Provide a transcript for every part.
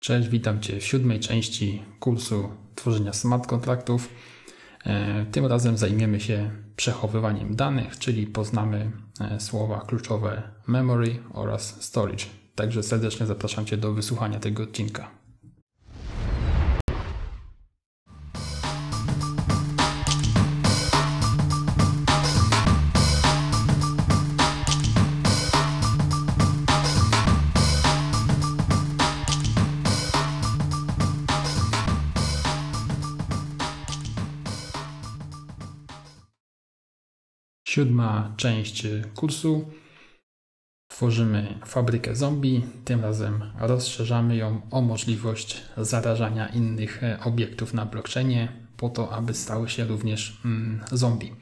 Cześć, witam Cię w 7. części kursu tworzenia smart kontraktów. Tym razem zajmiemy się przechowywaniem danych, czyli poznamy słowa kluczowe memory oraz storage. Także serdecznie zapraszam Cię do wysłuchania tego odcinka. Siódma część kursu. Tworzymy fabrykę zombie. Tym razem rozszerzamy ją o możliwość zarażania innych obiektów na blockchainie po to, aby stały się również zombie.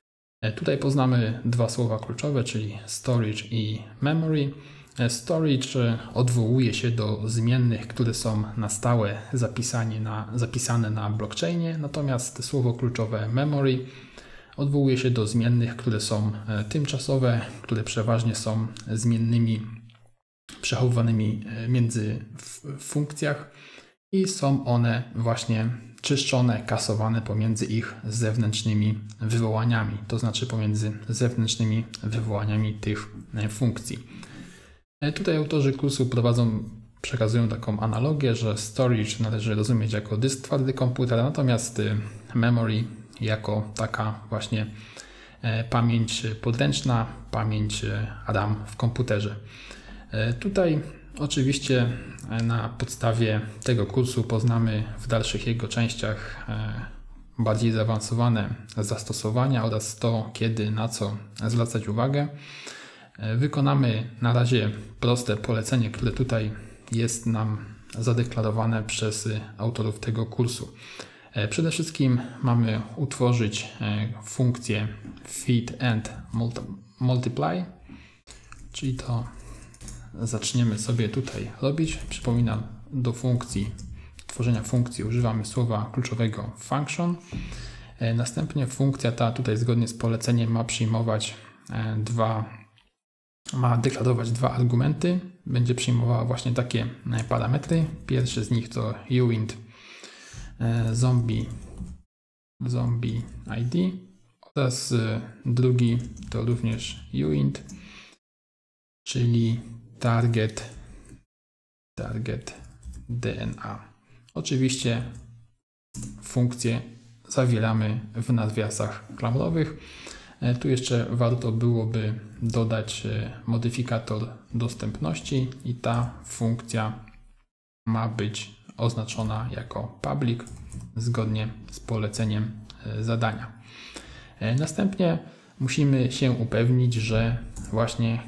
Tutaj poznamy dwa słowa kluczowe, czyli storage i memory. Storage odwołuje się do zmiennych, które są na stałe zapisane na blockchainie, natomiast słowo kluczowe memory odwołuje się do zmiennych, które są tymczasowe, które przeważnie są zmiennymi przechowywanymi między funkcjach i są one właśnie czyszczone, kasowane pomiędzy ich zewnętrznymi wywołaniami, to znaczy pomiędzy zewnętrznymi wywołaniami tych funkcji. Tutaj autorzy kursu przekazują taką analogię, że storage należy rozumieć jako dysk twardy komputera, natomiast memory jako taka właśnie pamięć podręczna, pamięć RAM w komputerze. Tutaj oczywiście na podstawie tego kursu poznamy w dalszych jego częściach bardziej zaawansowane zastosowania oraz to, kiedy na co zwracać uwagę. Wykonamy na razie proste polecenie, które tutaj jest nam zadeklarowane przez autorów tego kursu. Przede wszystkim mamy utworzyć funkcję feed and multiply, czyli to zaczniemy sobie tutaj robić. Przypominam, do tworzenia funkcji używamy słowa kluczowego function. Następnie funkcja ta tutaj zgodnie z poleceniem ma deklarować dwa argumenty. Będzie przyjmowała właśnie takie parametry. Pierwszy z nich to uint zombie ID oraz drugi to również uint, czyli target DNA. Oczywiście funkcje zawieramy w nawiasach klamrowych. Tu jeszcze warto byłoby dodać modyfikator dostępności i ta funkcja ma być oznaczona jako public zgodnie z poleceniem zadania. Następnie musimy się upewnić, że właśnie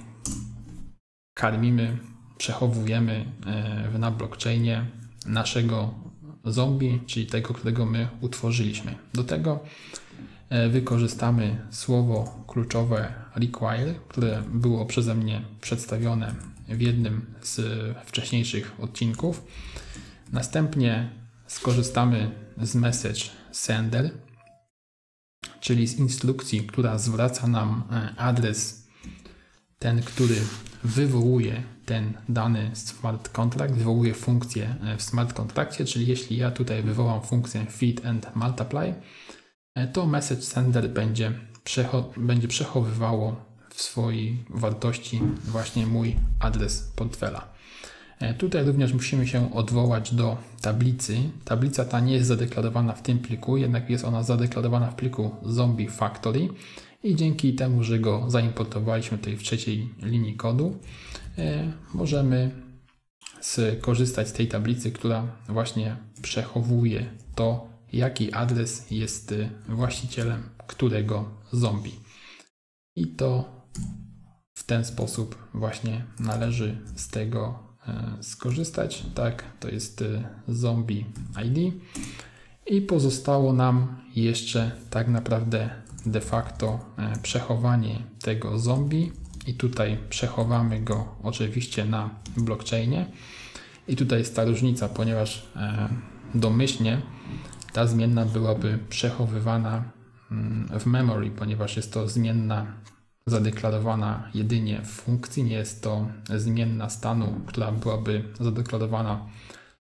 przechowujemy na blockchainie naszego zombie, czyli tego, którego my utworzyliśmy. Do tego wykorzystamy słowo kluczowe require, które było przeze mnie przedstawione w jednym z wcześniejszych odcinków. Następnie skorzystamy z message sender, czyli z instrukcji, która zwraca nam adres, ten, który wywołuje ten dany smart contract, wywołuje funkcję w smart kontrakcie, czyli jeśli ja tutaj wywołam funkcję feed and multiply, to message sender będzie przechowywało w swojej wartości właśnie mój adres portfela. Tutaj również musimy się odwołać do tablicy. Tablica ta nie jest zadeklarowana w tym pliku, jednak jest ona zadeklarowana w pliku Zombie Factory i dzięki temu, że go zaimportowaliśmy tutaj w trzeciej linii kodu, możemy skorzystać z tej tablicy, która właśnie przechowuje to, jaki adres jest właścicielem którego zombie. I to w ten sposób właśnie należy z tego skorzystać. Tak, to jest zombie ID i pozostało nam jeszcze tak naprawdę de facto przechowanie tego zombie i tutaj przechowamy go oczywiście na blockchainie i tutaj jest ta różnica, ponieważ domyślnie ta zmienna byłaby przechowywana w memory, ponieważ jest to zmienna zadeklarowana jedynie w funkcji, nie jest to zmienna stanu, która byłaby zadeklarowana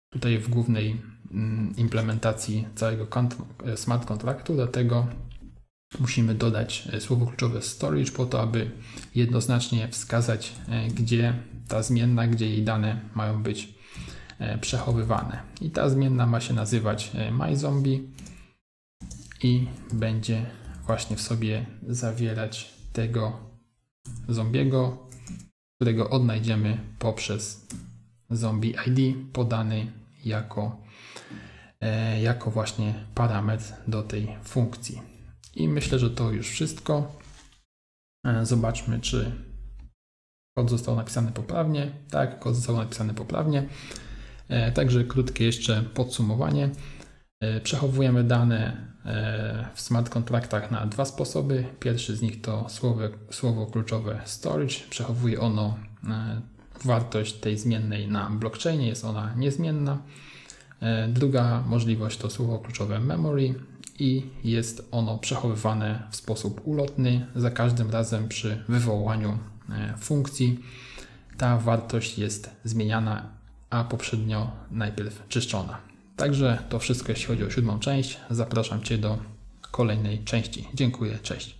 tutaj w głównej implementacji całego smart kontraktu, dlatego musimy dodać słowo kluczowe storage po to, aby jednoznacznie wskazać, gdzie ta zmienna, gdzie jej dane mają być przechowywane. I ta zmienna ma się nazywać myZombie i będzie właśnie w sobie zawierać tego zombiego, którego odnajdziemy poprzez zombie ID podany jako właśnie parametr do tej funkcji. I myślę, że to już wszystko. Zobaczmy, czy kod został napisany poprawnie. Tak, kod został napisany poprawnie. Także krótkie jeszcze podsumowanie. Przechowujemy dane w smart kontraktach na dwa sposoby. Pierwszy z nich to słowo kluczowe storage. Przechowuje ono wartość tej zmiennej na blockchainie, jest ona niezmienna. Druga możliwość to słowo kluczowe memory i jest ono przechowywane w sposób ulotny. Za każdym razem przy wywołaniu funkcji ta wartość jest zmieniana, a poprzednio najpierw czyszczona. Także to wszystko, jeśli chodzi o 7. część. Zapraszam Cię do kolejnej części. Dziękuję, cześć.